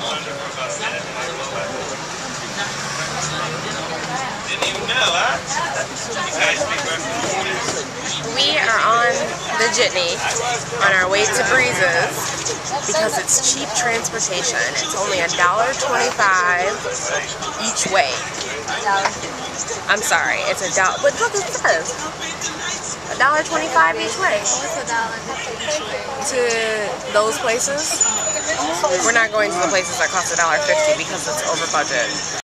Didn't even know, huh? You guys speak We are on the Jitney on our way to Breezes because it's cheap transportation. It's only $1.25 each way. I'm sorry, it's $1. But look, it says $1.25 each way. To those places. We're not going to the places that cost $1.50 because it's over budget.